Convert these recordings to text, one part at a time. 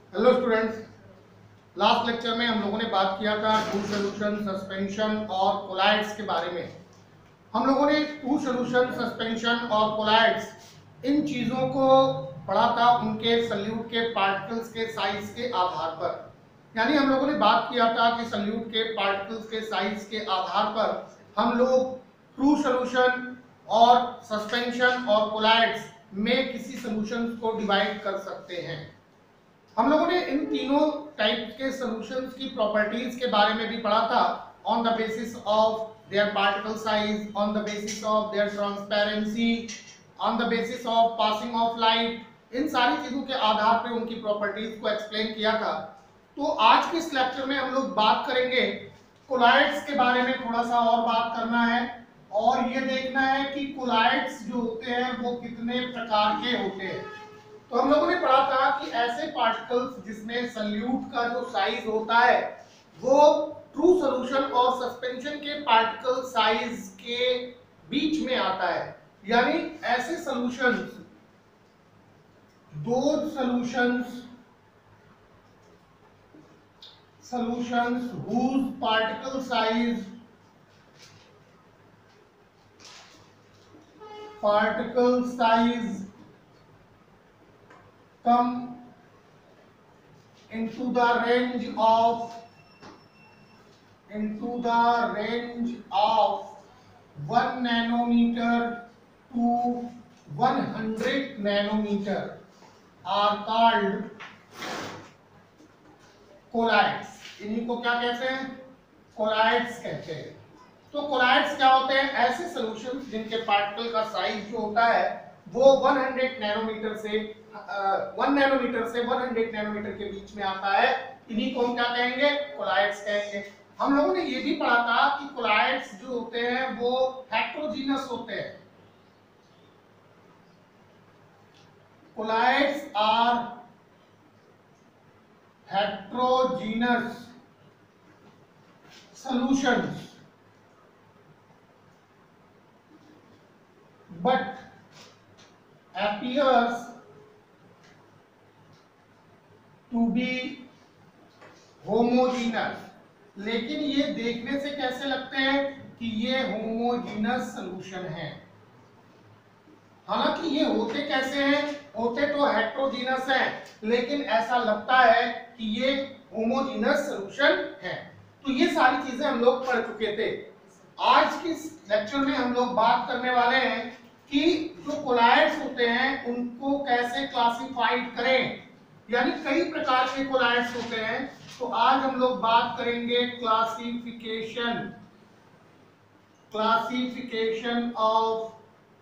Hello students. Last lecture में हम लोगों ने बात किया था टू सॉल्यूशन, सस्पेंशन और कोलाइड्स के बारे में। हम लोगों ने टू सॉल्यूशन, सस्पेंशन और कोलाइड्स इन चीज़ों को पढ़ा था उनके सल्यूट के पार्टिकल्स के साइज के आधार पर। यानी हम लोगों ने बात किया था कि सल्यूट के पार्टिकल्स के साइज के आधार पर हम लोग ट्रू सॉल्यूशन और सस्पेंशन और कोलाइड्स में किसी सॉल्यूशंस को डिवाइड कर सकते हैं। हम लोगों ने इन तीनों टाइप के सॉल्यूशंस की प्रॉपर्टीज के बारे में भी पढ़ा था, on the basis of their particle size, on the basis of their transparency, on the basis of passing of light. इन सारी चीजों के आधार पर उनकी प्रॉपर्टीज को एक्सप्लेन किया था। तो आज के इस लेक्चर में हम लोग बात करेंगे कोलाइड्स के बारे में, थोड़ा सा और बात करना है और ये देखना है कि कोलाइड्स जो होते हैं वो कितने प्रकार के होते हैं। तो हम लोगों ने पढ़ा था कि ऐसे पार्टिकल्स जिसमें सल्यूट का जो साइज होता है वो ट्रू सॉल्यूशन और सस्पेंशन के पार्टिकल साइज के बीच में आता है। यानी ऐसे सॉल्यूशंस, दो solutions whose particle size come into the range of 1 nanometer to 100 nanometer are called colloids. इन्हीं को क्या कहते हैं? कोलाइड्स कहते हैं। तो कोलाइड्स क्या होते हैं? ऐसे सॉल्यूशंस जिनके पार्टिकल का साइज जो होता है वो 100 नैनोमीटर से 1 नैनोमीटर से 100 नैनोमीटर के बीच में आता है। इन्हीं को हम क्या कहेंगे? कोलाइड्स कहेंगे। हम लोगों ने ये भी पढ़ा था कि कोलाइड्स जो होते हैं वो हेट्रोजीनस होते हैं। Colloids are heterogeneous solutions but appears to be homogeneous। लेकिन ये देखने से कैसे लगते हैं कि ये होमोजीनस सॉल्यूशन है। हालांकि ये होते कैसे हैं? होते तो हेट्रोजीनस है, लेकिन ऐसा लगता है कि ये होमोजीनस सॉल्यूशन है। तो ये सारी चीजें हम लोग पढ़ चुके थे। आज के लेक्चर में हम लोग बात करने वाले हैं कि जो कोलाइड्स होते हैं उनको कैसे क्लासिफाइड करें। यानी कई प्रकार के कोलाइड्स होते हैं। तो आज हम लोग बात करेंगे क्लासिफिकेशन ऑफ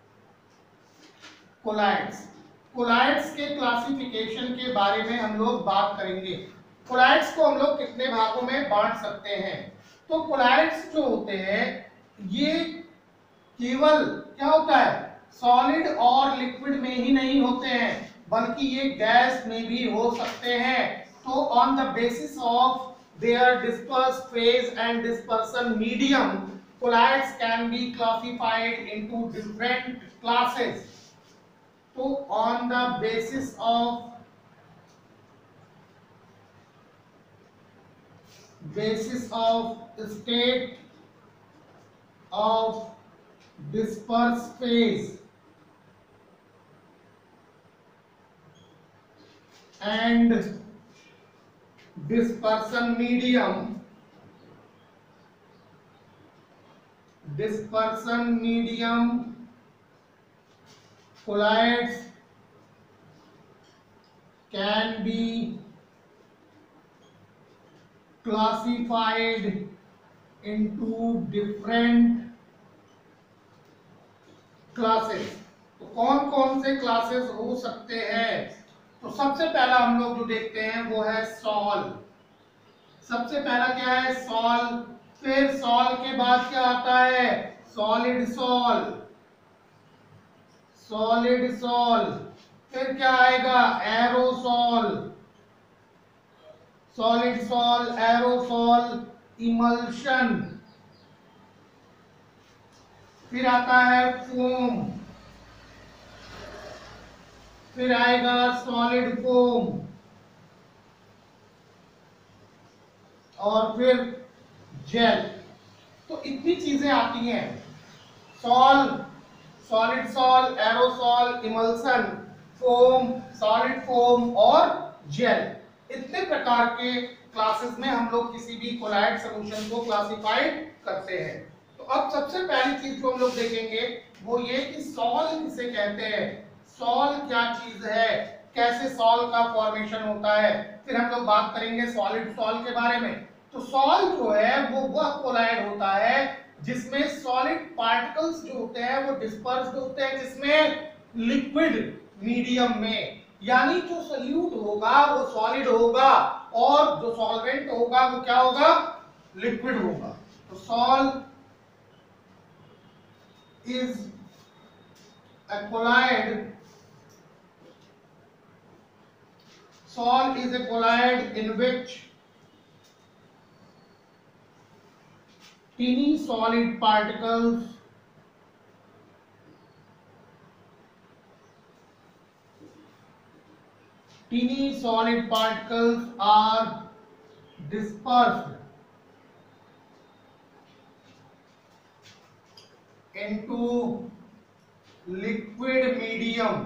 कोलाइड्स। कोलाइड्स के क्लासिफिकेशन के बारे में हम लोग बात करेंगे। कोलाइड्स को हम लोग कितने भागों में बांट सकते हैं? तो कोलाइड्स जो होते हैं ये केवल क्या होता है, सॉलिड और लिक्विड में ही नहीं होते हैं बल्कि ये गैस में भी हो सकते हैं। तो on the basis of their disperse phase and dispersion medium, colloids can be classified into different classes. तो on the basis of state of disperse phase and dispersion medium, colloids can be classified into different classes। तो कौन कौन से classes हो सकते हैं? तो सबसे पहला हम लोग जो देखते हैं वो है सॉल। सबसे पहला क्या है? सॉल। फिर सॉल के बाद क्या आता है? Solid sol. फिर क्या आएगा? Aerosol. Solid sol, aerosol, emulsion. फिर आता है फोम, फिर आएगा सॉलिड फोम, और फिर जेल। तो इतनी चीजें आती हैं, sol, solid sol, aerosol, emulsion, foam, solid foam और जेल। इतने प्रकार के क्लासेस में हम लोग किसी भी कोलाइड सॉल्यूशन को क्लासिफाइड करते हैं। तो अब सबसे पहली चीज जो हम लोग देखेंगे वो ये कि सॉल किसे कहते हैं, सॉल क्या चीज है, कैसे सॉल का फॉर्मेशन होता है। फिर हम लोग बात करेंगे सॉलिड सॉल के बारे में। तो सॉल जो है वो वह कोलाइड होता है जिसमें सॉलिड पार्टिकल्स जो होते हैं वो डिस्पर्स्ड होते हैं, जिसमें लिक्विड मीडियम में, यानी जो सॉल्यूट होगा वो सॉलिड होगा और जो सॉल्वेंट होगा वो क्या होगा, लिक्विड होगा। तो sol is a colloid, sol is a colloid in which tiny solid particles are dispersed into liquid medium,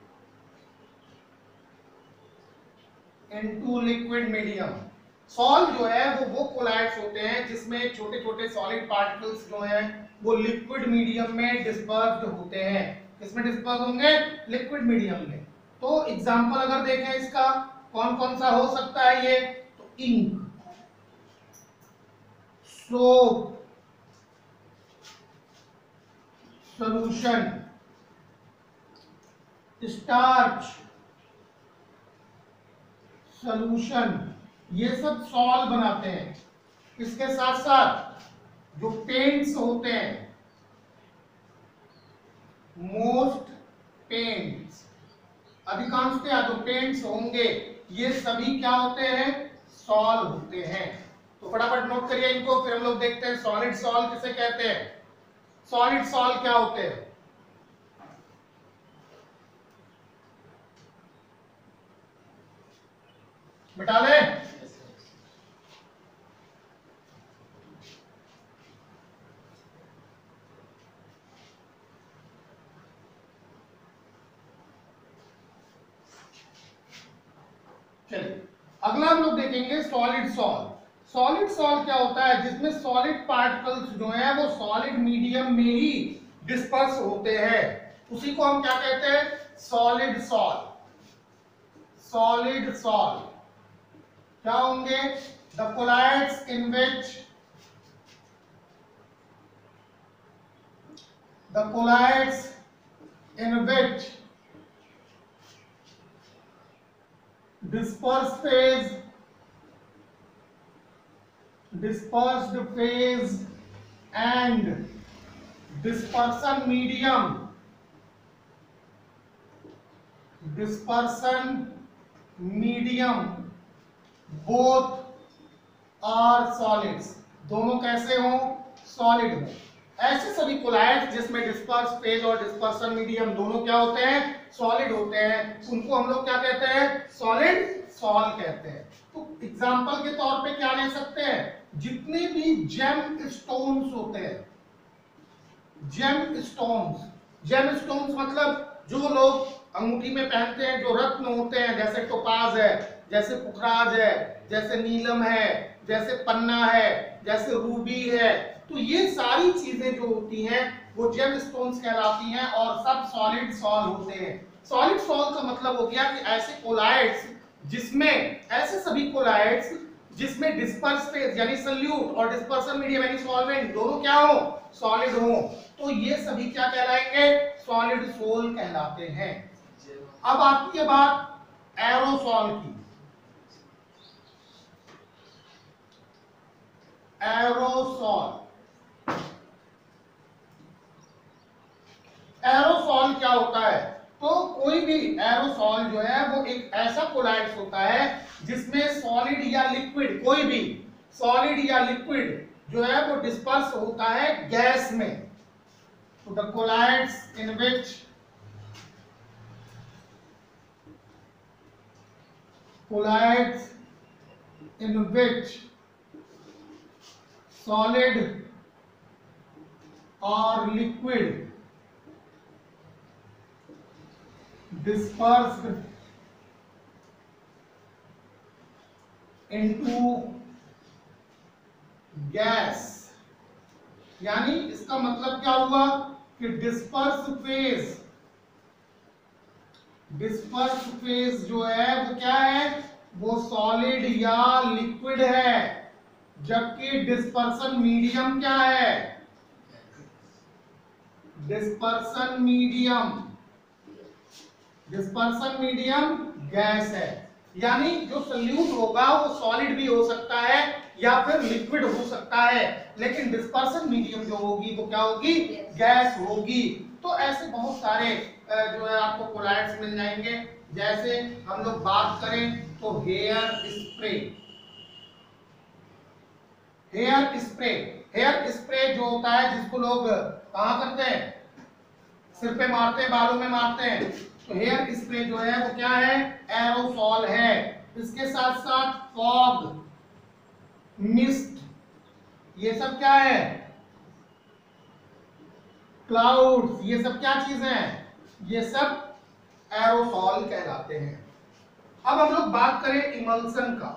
sol जो है वो कोलाइड्स होते हैं जिसमें छोटे छोटे सॉलिड पार्टिकल्स जो हैं वो लिक्विड मीडियम में डिस्पर्स्ड होते हैं। किसमें डिस्पर्स होंगे, लिक्विड मीडियम में। तो एग्जांपल अगर देखें इसका कौन कौन सा हो सकता है ये, तो ink, soap solution, starch solution, ये सब सॉल बनाते हैं। इसके साथ साथ जो पेंट्स होते हैं, मोस्ट पेंट्स, अधिकांशतः जो पेंट्स होंगे ये सभी क्या होते हैं, सॉल होते हैं। तो फटाफट नोट करिए इनको, फिर हम लोग देखते हैं सॉलिड सॉल किसे कहते हैं, सॉलिड सॉल क्या होते हैं। मिटा ले, चलिए अगला हम लोग देखेंगे सॉलिड सॉल। सॉलिड सॉल क्या होता है, जिसमें सॉलिड पार्टिकल्स जो है वो सॉलिड मीडियम में ही डिस्पर्स होते हैं, उसी को हम क्या कहते हैं, सॉलिड सॉल। सॉलिड सॉल क्या होंगे, the colloids in which dispersed phase and dispersion medium both are solids, दोनों कैसे हो, सॉलिड हो। ऐसे सभी कोलाइड्स जिसमें डिस्पर्स फेज और डिस्पर्सन मीडियम दोनों क्या होते हैं, सॉलिड होते हैं, उनको हम लोग क्या कहते हैं, सॉलिड सॉल कहते हैं। तो एग्जांपल के तौर पे क्या ले सकते हैं, जितने भी जेम स्टोन्स होते हैं, जेम स्टोन्स मतलब जो लोग अंगूठी में पहनते हैं, जो रत्न होते हैं, जैसे टोपाज है, जैसे पुखराज है, जैसे नीलम है, जैसे पन्ना है, जैसे रूबी है, तो ये सारी चीजें जो होती हैं वो जेम स्टोन्स कहलाती हैं और सब सॉलिड सॉल होते हैं। सॉलिड सॉल का मतलब हो गया कि ऐसे कोलाइड्स जिसमें, ऐसे सभी कोलाइड्स जिसमें डिस्पर्स फेज यानी सॉल्यूट और डिस्पर्सन मीडियम यानी सॉल्वेंट दोनों क्या हो, सॉलिड हो, तो ये सभी क्या कहलाएंगे, सॉलिड सॉल कहलाते हैं। अब आती है बात एरोसॉल की। एरोसॉल क्या होता है, तो कोई भी एरोसॉल जो है वो एक ऐसा कोलाइड्स होता है जिसमें सॉलिड या लिक्विड, कोई भी सॉलिड या लिक्विड जो है वो डिस्पर्स होता है गैस में। तो the colloids in which solid और लिक्विड dispersed into गैस। यानी इसका मतलब क्या हुआ कि डिस्पर्स फेज जो है वो क्या है, वो सॉलिड या लिक्विड है, जबकि डिस्पर्सन मीडियम क्या है, डिस्पर्सन मीडियम गैस है। यानी जो सॉल्यूट होगा वो सॉलिड भी हो सकता है या फिर लिक्विड हो सकता है, लेकिन डिस्पर्सन मीडियम जो होगी वो क्या होगी, गैस होगी। तो ऐसे बहुत सारे जो है आपको कोलॉइड्स मिल जाएंगे। जैसे हम लोग बात करें तो हेयर स्प्रे जो होता है, जिसको लोग कहाँ करते हैं, सिर पे मारते हैं, बालों में मारते हैं। तो हेयर स्प्रे जो है वो क्या है, एरोसॉल है। इसके साथ साथ फॉग, मिस्ट, ये सब क्या है, क्लाउड्स, ये सब क्या चीजें हैं, ये सब एरोसॉल कहलाते हैं। अब हम लोग बात करें इमल्शन का।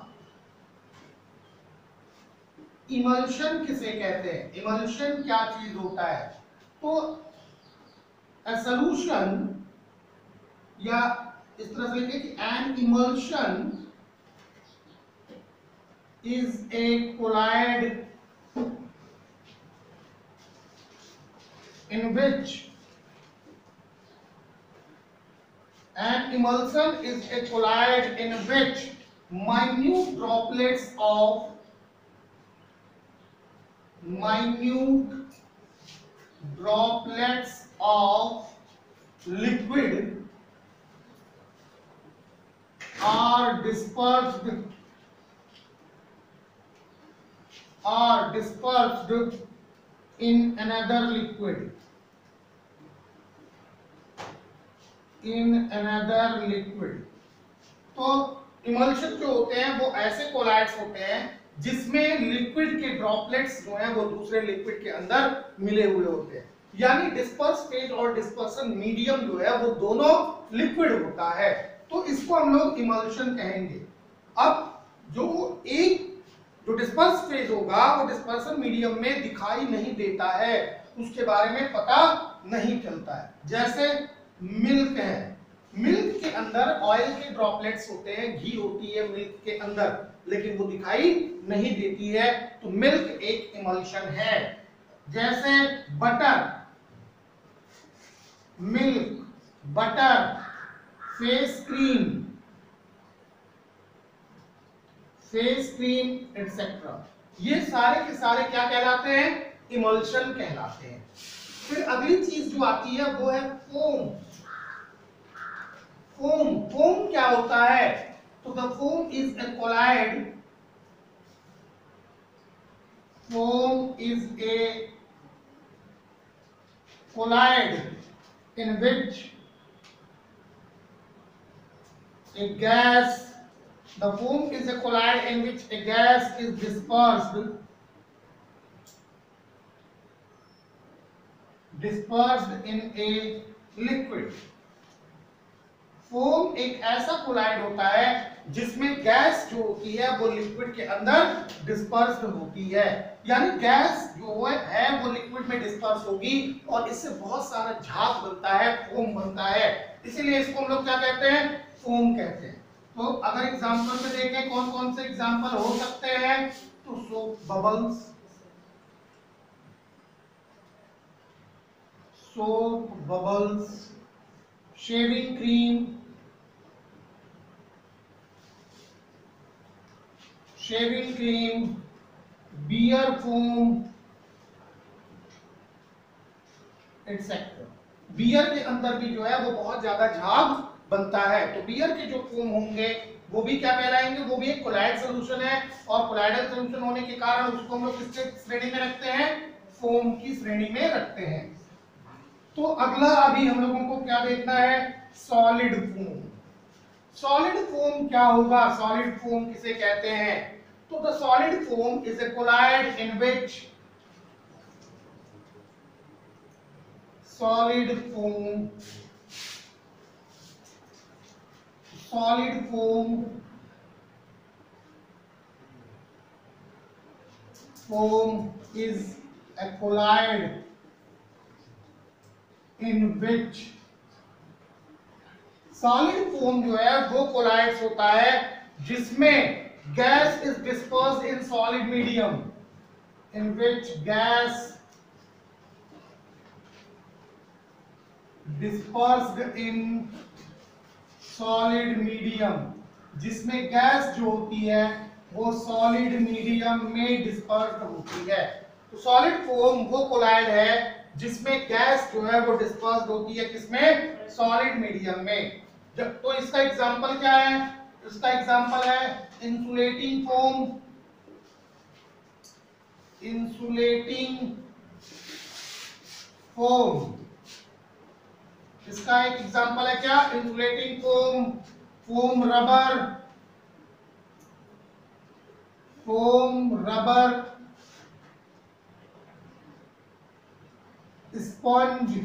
इमल्शन किसे कहते हैं, इमल्शन क्या चीज होता है? तो a solution, या इस तरह से लिखे कि an emulsion is a colloid in which minute droplets of liquid are dispersed in another liquid. तो इमल्शन जो होते हैं वो ऐसे कोलॉइड्स होते हैं जिसमें लिक्विड के ड्रॉपलेट्स जो हैं वो दूसरे लिक्विड के अंदर मिले हुए होते हैं। यानी डिस्पर्स फेज और डिस्पर्सन मीडियम जो है वो दोनों लिक्विड होता है, तो इसको हम लोग इमल्शन कहेंगे। अब जो डिस्पर्स फेज होगा वो डिस्पर्सन मीडियम में दिखाई नहीं देता है, उसके बारे में पता नहीं चलता है। जैसे मिल्क है, मिल्क के अंदर ऑयल के ड्रॉपलेट्स होते हैं, घी होती है मिल्क के अंदर, लेकिन वो दिखाई नहीं देती है, तो मिल्क एक इमल्शन है। जैसे butter, milk, butter, face cream etcetera, ये सारे के सारे क्या कहलाते हैं, इमल्शन कहलाते हैं। फिर अगली चीज जो आती है वो है फोम। फोम क्या होता है? तो the foam is a colloid, in which a gas, the foam is a colloid in which a gas is dispersed in a liquid. Foam एक ऐसा कोलॉइड होता है जिसमें गैस जो होती है वो लिक्विड के अंदर डिस्पर्स्ड होती है। यानी गैस जो है वो लिक्विड में डिस्पर्स होगी और इससे बहुत सारा झाग बनता है, फोम बनता है, इसीलिए इसको हम लोग क्या कहते हैं, फोम कहते हैं। तो अगर एग्जांपल में देखें कौन कौन से एग्जांपल हो सकते हैं, तो soap bubbles, shaving cream, beer foam etcetera. Beer के अंदर भी जो है वो बहुत ज्यादा झाग बनता है, तो बियर के जो फोम होंगे वो भी क्या कहलाएंगे, वो भी एक कोलॉइड सॉल्यूशन है, और कोलॉइडल सॉल्यूशन होने के कारण उसको हम लोग किसके श्रेणी में रखते हैं, फोम की श्रेणी में रखते हैं। तो अगला अभी हम लोगों को क्या देखना है, सॉलिड फोम। सॉलिड फोम क्या होगा, सॉलिड फोम किसे कहते हैं? तो the solid foam is a colloid in which solid foam is a colloid in which solid foam जो है वो कोलाइड्स होता है जिसमें gas is dispersed in solid medium, in which gas dispersed in solid medium, जिसमें gas जो होती है वो सॉलिड मीडियम में डिस्पर्स्ड होती है। तो सॉलिड फोम वो कोलाइड है जिसमें गैस जो है वो डिस्पर्स्ड होती है किसमें, सॉलिड मीडियम में। जब तो इसका एग्जांपल क्या है, इसका एग्जांपल है इंसुलेटिंग फोम, इसका एक एग्जांपल है क्या, insulating foam, foam rubber, sponge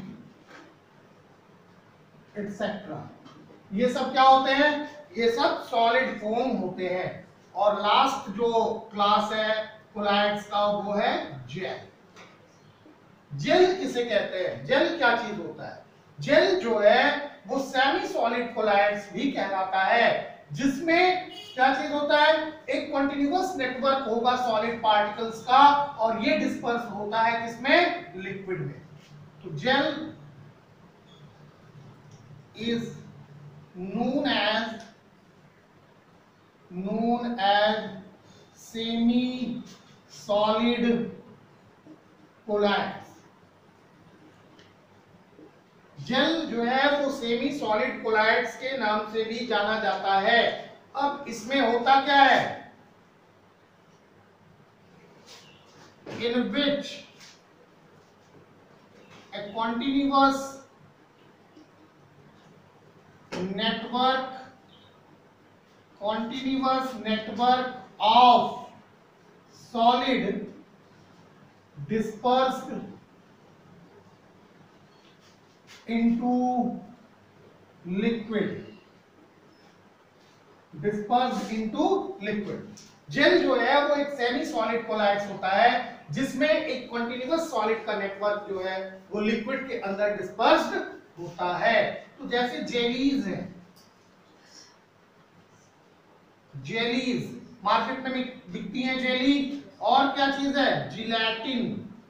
etcetera. ये सब क्या होते हैं, ये सब सॉलिड फोम होते हैं। और लास्ट जो क्लास है कोलाइड्स का वो है जेल। जेल किसे कहते हैं, जेल क्या चीज होता है, जेल जो है वो सेमी सॉलिड कोलाइड्स भी कहलाता है, जिसमें क्या चीज होता है, एक कंटीन्यूअस नेटवर्क होगा सॉलिड पार्टिकल्स का और ये डिस्पर्स होता है किसमें, लिक्विड में। तो gel is known as semi solid colloids। Gel जो है वो सेमी सॉलिड कोलाइड्स के नाम से भी जाना जाता है। अब इसमें होता क्या है, in which a continuous network of solid dispersed into liquid, gel जो है वो एक सेमी सॉलिड कोलाइड्स होता है जिसमें एक कंटीन्यूअस सॉलिड का नेटवर्क जो है वो लिक्विड के अंदर डिस्पर्स्ड होता है। तो जैसे जेलीज है, जेलीज मार्केट में बिकती हैं जेली, और क्या चीज है, gelatin,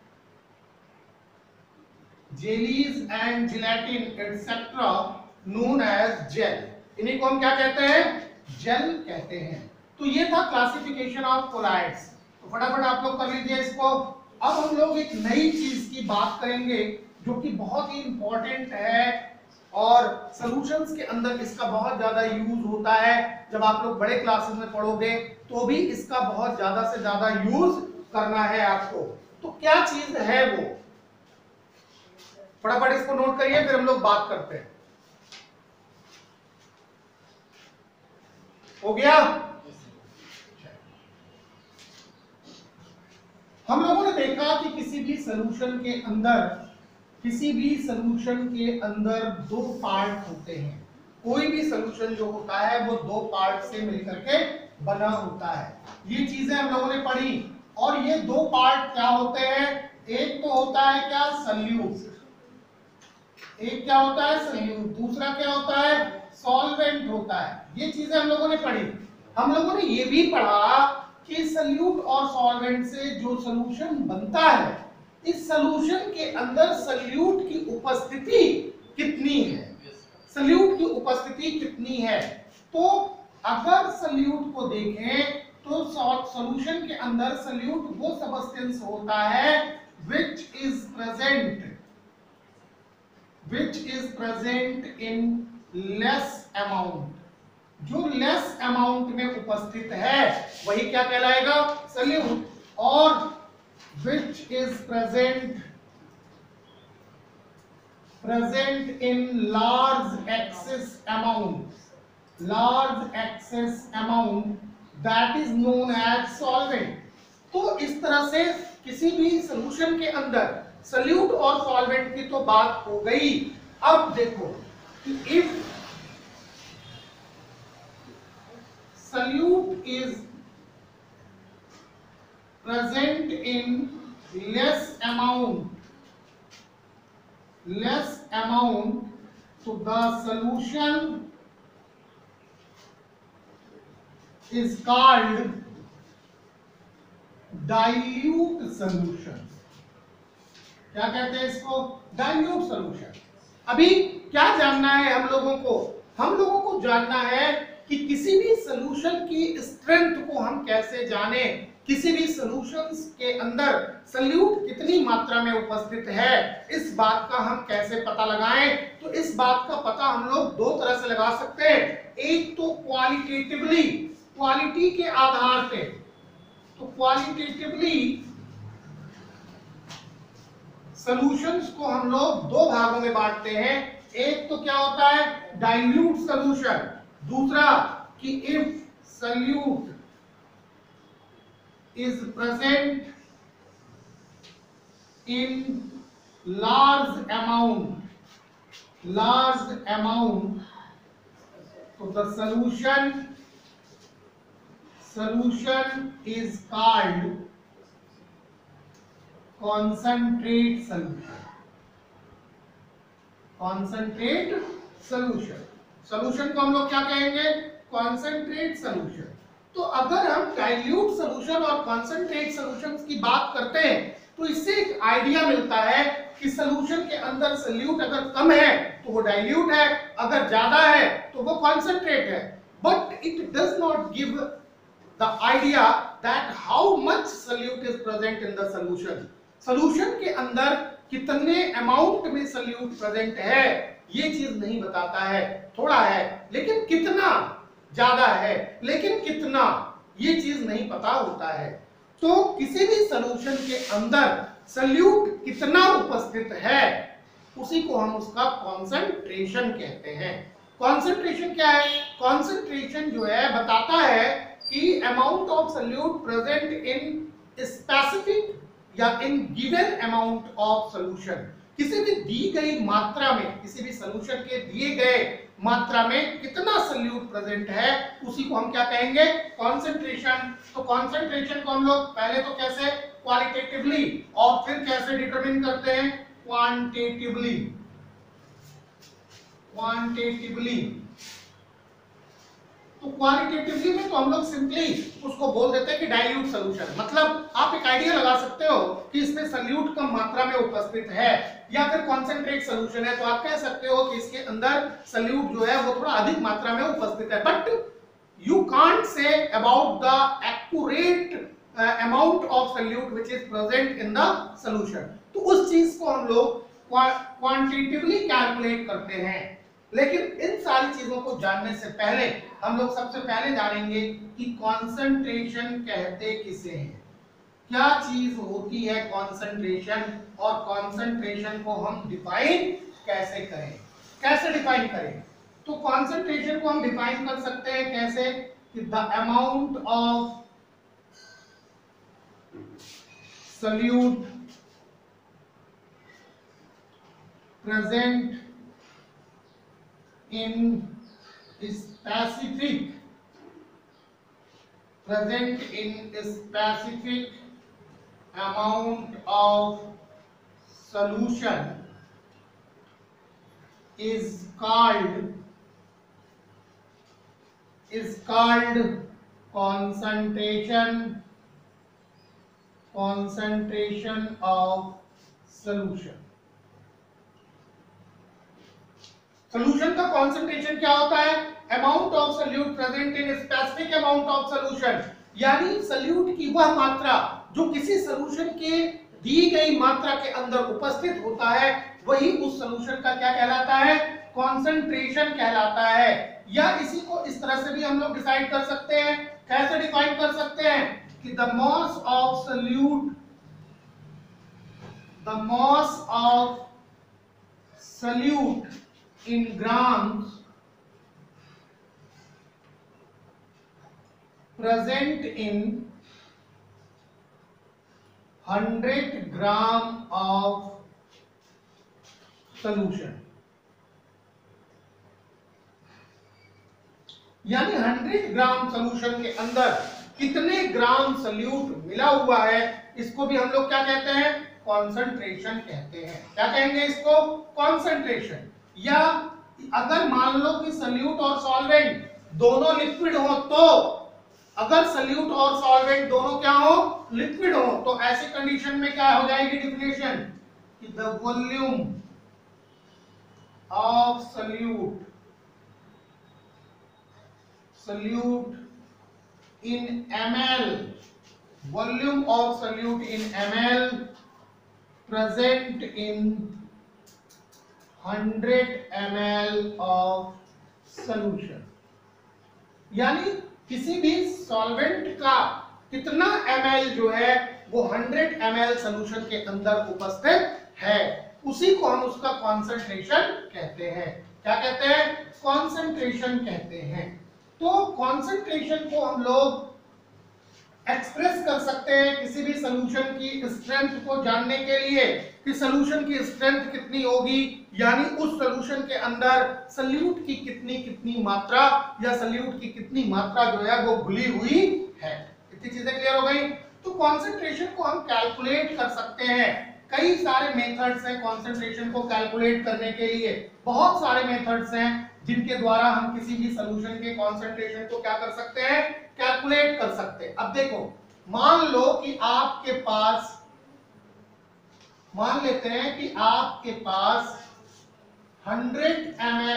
jellies and gelatin etcetera known as gel. इन्हीं को हम क्या कहते हैं, जेल कहते हैं। तो ये था क्लासिफिकेशन ऑफ कोलाइड्स। तो फटाफट आप लोग कर लीजिए इसको। अब हम लोग एक नई चीज की बात करेंगे जो कि बहुत ही इंपॉर्टेंट है और सॉल्यूशंस के अंदर इसका बहुत ज्यादा यूज होता है। जब आप लोग बड़े क्लासेस में पढ़ोगे तो भी इसका बहुत ज्यादा से ज्यादा यूज करना है आपको। तो क्या चीज है वो, फटाफट इसको नोट करिए, फिर हम लोग बात करते हैं। हो गया, हम लोगों ने देखा कि किसी भी सॉल्यूशन के अंदर दो पार्ट होते हैं। कोई भी सॉल्यूशन जो होता है वो दो पार्ट से मिलकर के बना होता है। ये चीजें हम लोगों ने पढ़ी। और ये दो पार्ट क्या होते हैं, एक तो होता है क्या, सल्यूट, एक क्या होता है सल्यूट, दूसरा क्या होता है, सॉल्वेंट होता है। ये चीजें हम लोगों ने पढ़ी। हम लोगों ने ये भी पढ़ा कि सल्यूट और सॉल्वेंट से जो सॉल्यूशन बनता है, इस सॉल्यूशन के अंदर सल्यूट की उपस्थिति कितनी है, सल्यूट की उपस्थिति कितनी है। तो अगर सल्यूट को देखें तो सॉल्यूशन के अंदर सल्यूट वो सब्सटेंस होता है which is present in less amount, जो लेस अमाउंट में उपस्थित है वही क्या कहलाएगा, सल्यूट। और which is present in large excess amount that is known as solvent. तो इस तरह से किसी भी सॉल्यूशन के अंदर सल्यूट और सॉल्वेंट की तो बात हो गई। अब देखो कि if solute is present in less amount तो the solution is called dilute solution। क्या कहते हैं इसको? Dilute solution. अभी क्या जानना है हम लोगों को? हम लोगों को जानना है कि किसी भी सॉल्यूशन की स्ट्रेंथ को हम कैसे जाने, किसी भी सॉल्यूशंस के अंदर सल्यूट कितनी मात्रा में उपस्थित है, इस बात का हम कैसे पता लगाएं। तो इस बात का पता हम लोग दो तरह से लगा सकते हैं। एक तो क्वालिटेटिवली, क्वालिटी के आधार पे। तो क्वालिटेटिवली सॉल्यूशंस को हम लोग दो भागों में बांटते हैं। एक तो क्या होता है? Dilute solution. दूसरा कि if solute is present in large amount so the solution is called concentrate solution। Solution को हम लोग क्या कहेंगे? Concentrate solution. तो अगर हम डाइल्यूट सॉल्यूशन और कॉन्सेंट्रेट सॉल्यूशंस की बात करते हैं तो इससे एक आइडिया मिलता है कि सॉल्यूशन के अंदर सल्यूट अगर कम है तो वो डाइल्यूट है, अगर ज्यादा है तो वो कॉन्सेंट्रेट है। But it does not give the idea that how much solute is present in the solution. Solution के अंदर कितने अमाउंट में सल्यूट प्रेजेंट है ये चीज नहीं बताता है। थोड़ा है लेकिन कितना, ज्यादा है लेकिन कितना, ये चीज नहीं पता होता है। तो किसी भी सॉल्यूशन के अंदर सल्यूट कितना उपस्थित है उसी को हम उसका कॉन्सेंट्रेशन कहते हैं। कॉन्सेंट्रेशन क्या है? कॉन्सेंट्रेशन जो है बताता है कि amount of solute present in specific या in given amount of solution. किसी भी दी गई मात्रा में, किसी भी सॉल्यूशन के दिए गए मात्रा में कितना सल्यूट प्रेजेंट है उसी को हम क्या कहेंगे? कॉन्सेंट्रेशन। तो कॉन्सेंट्रेशन को हम लोग पहले तो कैसे? क्वालिटेटिवली, और फिर कैसे डिटरमिन करते हैं? क्वांटिटेटिवली। तो क्वालिटेटिवली में तो हम लोग सिंपली उसको बोल देते हैं कि डाइल्यूट सॉल्यूशन। मतलब आप एक आइडिया लगा सकते हो कि इसमें सल्यूट कम मात्रा में उपस्थित है, या फिर कॉन्सेंट्रेट सॉल्यूशन है तो आप कह सकते हो कि इसके अंदर सल्यूट जो है वो थोड़ा अधिक मात्रा में उपस्थित है। But you can't say about the accurate amount of solute which is present in the solution. तो उस चीज को हम लोग क्वांटिटेटिवली कैलकुलेट करते हैं। लेकिन इन सारी चीजों को जानने से पहले हम लोग सबसे पहले जानेंगे कि कॉन्सेंट्रेशन कहते किसे हैं, क्या चीज होती है कॉन्सेंट्रेशन, और कॉन्सेंट्रेशन को हम डिफाइन कैसे करें, कैसे डिफाइन करें। तो कॉन्सेंट्रेशन को हम डिफाइन कर सकते हैं कैसे कि the amount of solute present in specific amount of solution is called concentration of solution। Solution का कॉन्सेंट्रेशन क्या होता है? Amount of solute present in specific amount of solution, यानी सल्यूट की वह मात्रा जो किसी सॉल्यूशन के दी गई मात्रा के अंदर उपस्थित होता है वही उस सॉल्यूशन का क्या कहलाता है? कॉन्सेंट्रेशन कहलाता है। या इसी को इस तरह से भी हम लोग डिसाइड कर सकते हैं। कैसे डिफाइन कर सकते हैं कि the mass of solute in grams present in 100 gram of solution, यानी 100 ग्राम सॉल्यूशन के अंदर कितने ग्राम सॉल्यूट मिला हुआ है, इसको भी हम लोग क्या कहते हैं, कॉन्सेंट्रेशन कहते हैं। क्या कहेंगे इसको, कॉन्सेंट्रेशन। या अगर मान लो कि सॉल्यूट और सॉल्वेंट दोनों लिक्विड हो, तो अगर सॉल्यूट और सॉल्वेंट दोनों क्या हो, लिक्विड हो, तो ऐसे कंडीशन में क्या हो जाएगी डेफिनेशन, कि the volume of solute in ml, volume of solute in ml present in 100 ml of solution, यानी किसी भी सॉल्वेंट का कितना ml जो है वो 100 ml सॉल्यूशन के अंदर उपस्थित है, उसी को हम उसका कॉन्सेंट्रेशन कहते हैं। क्या कहते हैं, कॉन्सेंट्रेशन कहते हैं। तो कॉन्सेंट्रेशन को हम लोग एक्सप्रेस कर सकते हैं किसी भी सॉल्यूशन की स्ट्रेंथ को जानने के लिए, कि सॉल्यूशन की स्ट्रेंथ कितनी होगी, यानी उस सॉल्यूशन के अंदर सॉल्यूट की कितनी मात्रा या सॉल्यूट की कितनी मात्रा जो है वो घुली हुई है। इतनी चीजें क्लियर हो गई। तो कॉन्सेंट्रेशन को हम कैलकुलेट कर सकते हैं। कई सारे मेथड्स हैं कॉन्सेंट्रेशन को कैलकुलेट करने के लिए, बहुत सारे मेथड्स हैं जिनके द्वारा हम किसी भी सॉल्यूशन के कॉन्सेंट्रेशन को क्या कर सकते हैं, कैलकुलेट कर सकते हैं। अब देखो, मान लो कि आपके पास, मान लेते हैं कि आपके पास 100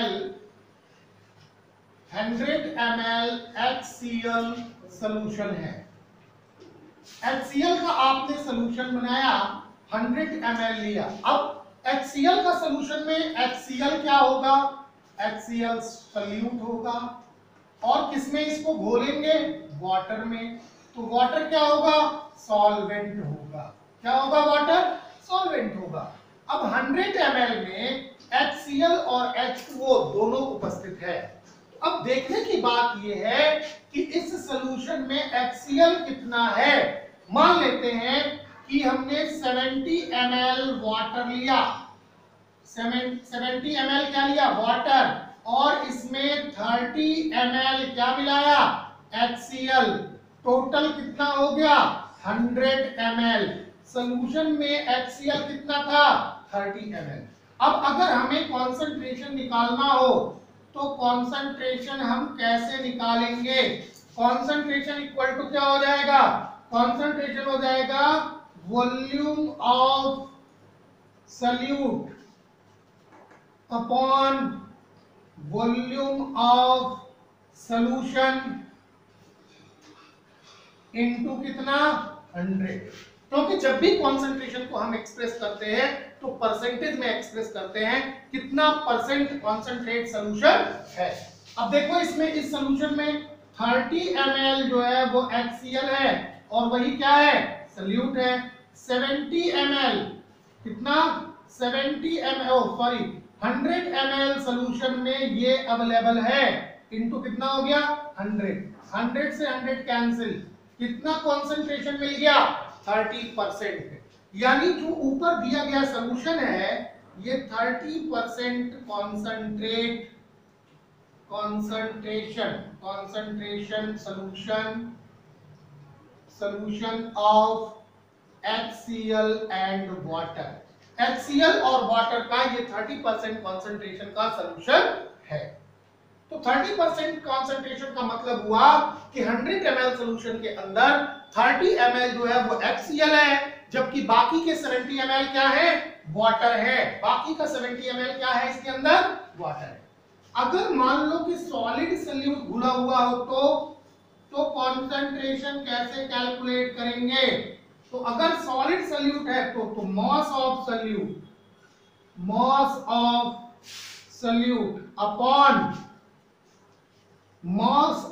ml HCl सॉल्यूशन है। HCl का आपने सॉल्यूशन बनाया, 100 ml लिया। अब HCl का सॉल्यूशन में HCl क्या होगा, HCl सॉल्यूट होगा, और किसमें इसको घोलेंगे, वाटर में। तो वाटर क्या होगा, सॉल्वेंट होगा। क्या होगा, वाटर सॉल्वेंट होगा। अब 100 ml में HCl और H2O दोनों उपस्थित है। अब देखने की बात यह है कि इस सॉल्यूशन में HCl कितना है। मान लेते हैं कि हमने 70 ml वाटर लिया, 70 ml क्या लिया, वाटर, और इसमें 30 ml क्या मिलाया, HCl। टोटल कितना हो गया, 100 ml। सॉल्यूशन में HCl कितना था, 30 ml। अब अगर हमें कॉन्सेंट्रेशन निकालना हो तो कॉन्सेंट्रेशन हम कैसे निकालेंगे, कॉन्सेंट्रेशन इक्वल टू क्या हो जाएगा, कॉन्सेंट्रेशन हो जाएगा volume of solute upon volume of solution into कितना, 100। क्योंकि जब भी कॉन्सेंट्रेशन को हम एक्सप्रेस करते हैं तो परसेंटेज में एक्सप्रेस करते हैं, कितना परसेंट कॉन्सेंट्रेट सॉल्यूशन है। अब देखो, इसमें इस सॉल्यूशन में 30 ml जो है वो HCl है, और वही क्या है, सॉल्यूट है। 70 ml कितना, 70 ml, सॉरी 100 ml सॉल्यूशन में ये अवेलेबल है, इनटू कितना हो गया, 100। 100 से 100 कैंसिल, कितना कॉन्सेंट्रेशन मिल गया, 30%। यानी जो ऊपर दिया गया सॉल्यूशन है ये 30% concentration solution of HCl and water. HCl और वाटर का ये 30% कॉन्सेंट्रेशन का सॉल्यूशन है। तो 30% कॉन्सेंट्रेशन का मतलब हुआ कि 100 ml सॉल्यूशन के अंदर 30 ml जो है वो HCl है, जबकि बाकी के 70 ml क्या है, वाटर है। बाकी का 70 ml क्या है, इसके अंदर वाटर है। अगर मान लो कि सॉलिड सॉल्यूट घुला हुआ हो तो कॉन्सेंट्रेशन कैसे कैलकुलेट करेंगे। तो अगर सॉलिड सॉल्यूट है तो mass of solute upon mass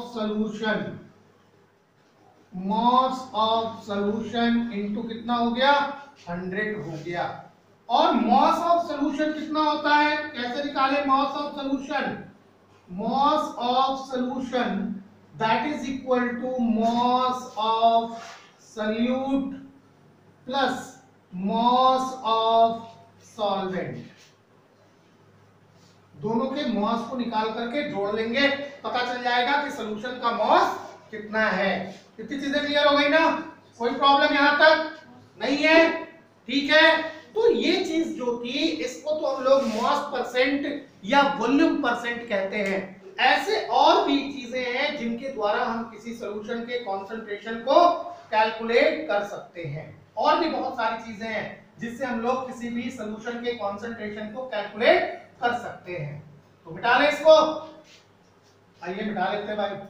of solution into कितना हो गया, 100 हो गया। और मॉस ऑफ सॉल्यूशन कितना होता है, कैसे निकाले mass of solution. Mass of solution that is equal to mass of solute plus mass of solvent. दोनों के मॉस को निकाल करके जोड़ लेंगे, पता चल जाएगा कि सॉल्यूशन का मॉस कितना है। कितनी चीजें क्लियर हो गई ना? कोई प्रॉब्लम यहां तक नहीं है? ठीक है, तो ये चीज जो थी इसको तो हम लोग मॉस परसेंट या वॉल्यूम परसेंट कहते हैं। ऐसे और भी चीजें हैं जिनके द्वारा हम किसी सॉल्यूशन के कंसंट्रेशन को कैलकुलेट कर सकते हैं। और भी बहुत सारी चीजें हैं जिससे हम लोग किसी भी सॉल्यूशन के कंसंट्रेशन को कैलकुलेट कर सकते हैं। तो मिटा लें इसको, आइए मिटा लेते हैं भाई।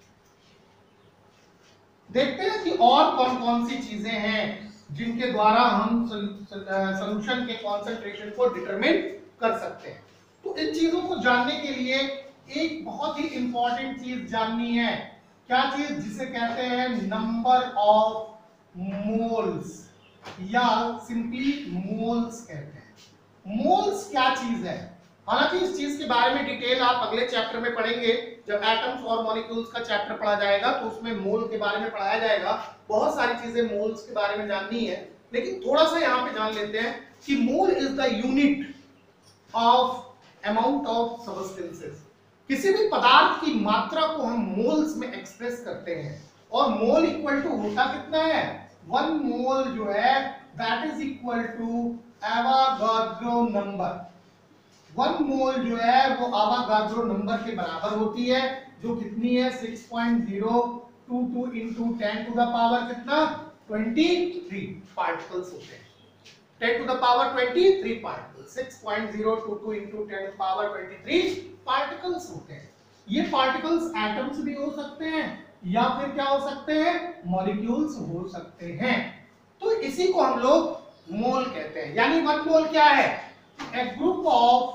देखते हैं कि और कौन कौन सी चीजें हैं जिनके द्वारा हम सॉल्यूशन के कंसंट्रेशन को डिटरमिन कर सकते हैं। तो इन चीजों को जानने के लिए एक बहुत ही इंपॉर्टेंट चीज जाननी है। क्या चीज? जिसे कहते हैं नंबर ऑफ मोल्स या सिंपली मोल्स कहते हैं। मोल्स क्या चीज है? हालांकि इस चीज के बारे में डिटेल आप अगले चैप्टर में पढ़ेंगे। जब एटम्स और मॉलिक्यूल्स का चैप्टर पढ़ा जाएगा तो उसमें मोल के बारे में पढ़ाया जाएगा। बहुत सारी चीजें मोल्स के बारे में जाननी है, लेकिन थोड़ा सा यहाँ पे जान लेते हैं कि mole is the unit of amount of substances. किसी भी पदार्थ की मात्रा को हम मोल्स में एक्सप्रेस करते हैं, और मोल इक्वल टू होता कितना है? 1 मोल जो है that is equal to Avogadro number. 1 mole जो है वो एवोगाड्रो नंबर के बराबर होती है, जो कितनी है? 6.022 into 10 to the power कितना? 23 पार्टिकल्स होते हैं। 10 to the power 23 particles, 6.022 into 10 to the power 23 particles होते हैं। ये पार्टिकल्स एटम्स भी हो सकते हैं या फिर क्या हो सकते हैं? मॉलिक्यूल्स हो सकते हैं। तो इसी को हम लोग मोल कहते हैं। यानी 1 मोल क्या है? A group of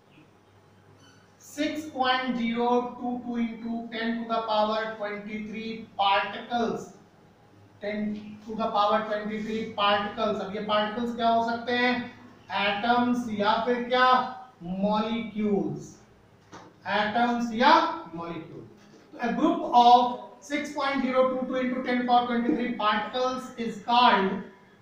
6.022 into 10 to the power 23 particles, 10 to the power 23 particles। अब ये पार्टिकल्स क्या हो सकते हैं? एटम्स या फिर क्या? मॉलिक्यूल्स। एटम्स या molecule. A group of 6.022 into 10 to the power 23 particles is called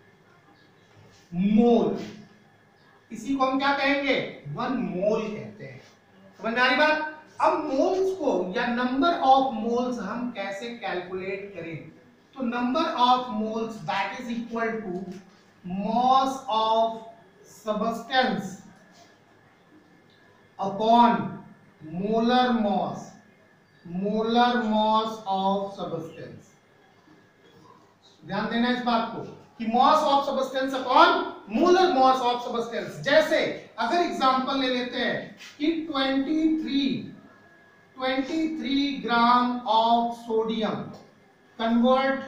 mole। इसी को हम क्या कहेंगे? 1 मोल कहते हैं। समझ में आ रही बात? अब मोल्स को या नंबर ऑफ मोल्स हम कैसे कैलकुलेट करें? तो number of moles that is equal to mass of substance upon molar mass, molar mass of substance. ध्यान देना इस बात को कि mass of substance upon molar mass of substance. जैसे अगर एग्जांपल ले लेते हैं कि 23 gram of sodium convert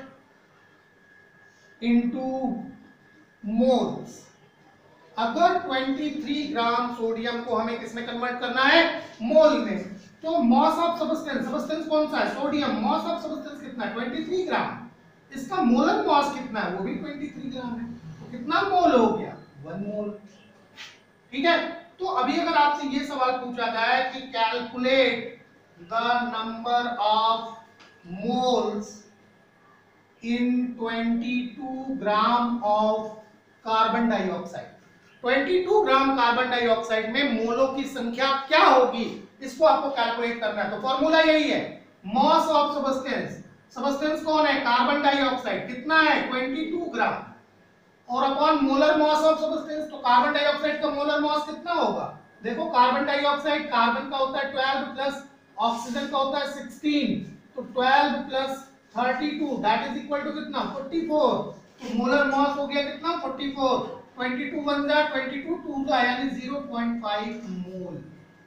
into moles. अगर 23 ग्राम सोडियम को हमें किसमें कन्वर्ट करना है? मोल में। तो मॉस ऑफ सब्सटेंस, सब्सटेंस कौन सा है? सोडियम। मॉस ऑफ सब्सटेंस कितना है? 23 ग्राम। इसका मोलर मॉस कितना है? वो भी 23 ग्राम है। तो कितना मोल हो गया? 1 मोल। ठीक है, तो अभी अगर आपसे ये सवाल पूछा जाए कि calculate the number of moles in 22 gram of carbon dioxide, 22 gram carbon dioxide में मोलों की संख्या क्या होगी, इसको आपको कैलकुलेट करना है। तो फॉर्मूला यही है, मॉस ऑफ सब्सटेंस। सब्सटेंस कौन है? Carbon dioxide. कितना है? 22 ग्राम। और upon molar mass of substance, तो कार्बन डाइऑक्साइड का मोलर मॉस कितना होगा? देखो कार्बन डाइऑक्साइड, कार्बन का होता है 12 प्लस ऑक्सीजन का होता है 16, तो 12 plus 32 that is equal to कितना? 44। तो मोलर मॉस हो गया कितना? 44। 22 1 जा 22 2 जा यानी 0.5 मोल।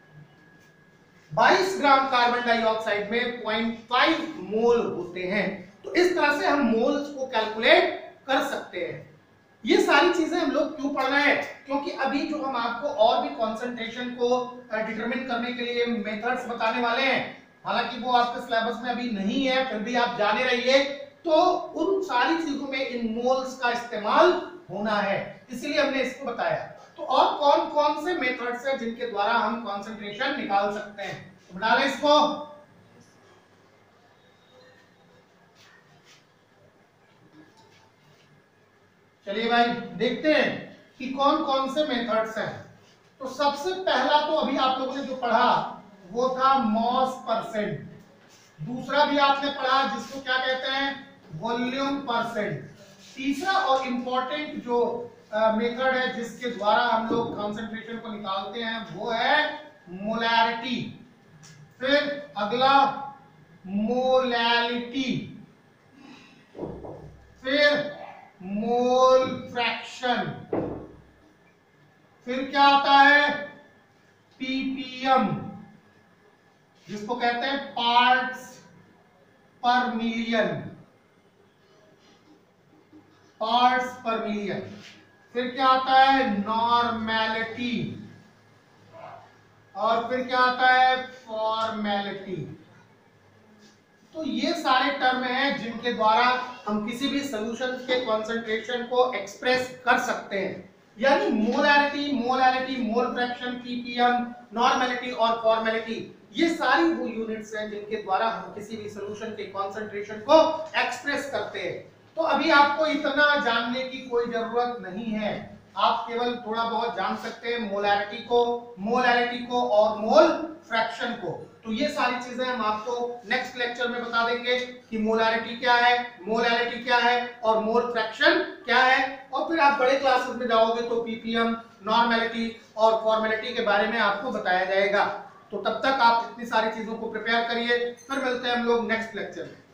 22 ग्राम कार्बन डाइऑक्साइड में 0.5 मोल होते हैं। तो इस तरह से हम मोल्स को कैलकुलेट कर सकते हैं। ये सारी चीजें हम लोग क्यों पढ़ रहे हैं? क्योंकि अभी जो हम आपको और भी कंसंट्रेशन को डिटरमिन करने के लिए मेथड्स बताने वाले हैं, हालांकि वो आपके सिलेबस में अभी नहीं है, फिर भी आप जाने रहिए। तो उन सारी चीजों में इन मोल्स का इस्तेमाल होना है, इसलिए हमने इसको बताया। तो और कौन कौन से मेथड्स हैं जिनके द्वारा हम कंसंट्रेशन निकाल सकते हैं? तो बता लें इसको। चलिए भाई देखते हैं कि कौन कौन से मेथड्स हैं। तो सबसे पहला तो अभी आप लोगों ने जो पढ़ा वो था मॉस परसेंट। दूसरा भी आपने पढ़ा जिसको क्या कहते हैं वॉल्यूम परसेंट। तीसरा और इंपॉर्टेंट जो मेथड है जिसके द्वारा हम लोग कॉन्सेंट्रेशन को निकालते हैं वो है मोलैरिटी। फिर अगला मोलैलिटी, फिर मोल फ्रैक्शन, फिर क्या आता है पीपीएम जिसको कहते हैं पार्ट्स पर मिलियन, पार्ट्स पर मिलियन। फिर क्या आता है नॉर्मेलिटी और फिर क्या आता है फॉर्मेलिटी। तो ये सारे टर्म हैं जिनके द्वारा हम किसी भी सॉल्यूशन के कंसंट्रेशन को एक्सप्रेस कर सकते हैं। यानी molarity, molality, mole fraction, PPM, normality और फॉर्मेलिटी, ये सारी वो यूनिट्स हैं जिनके द्वारा हम किसी भी सॉल्यूशन के कंसंट्रेशन को एक्सप्रेस करते हैं। तो अभी आपको इतना जानने की कोई जरूरत नहीं है, आप केवल थोड़ा बहुत जान सकते हैं मोलैरिटी को और मोल फ्रैक्शन को। तो ये सारी चीजें हम आपको नेक्स्ट लेक्चर में बता देंगे कि मोलैरिटी क्या है, मोलैलिटी क्या है और मोल फ्रैक्शन क्या है। और फिर आप बड़े क्लासेस में जाओगे तो पीपीएम, नॉर्मेलिटी और फॉर्मेलिटी के बारे में आपको बताया जाएगा। तो तब तक आप इतनी सारी चीजों को प्रिपेयर करिए, फिर मिलते हैं हम लोग नेक्स्ट लेक्चर में।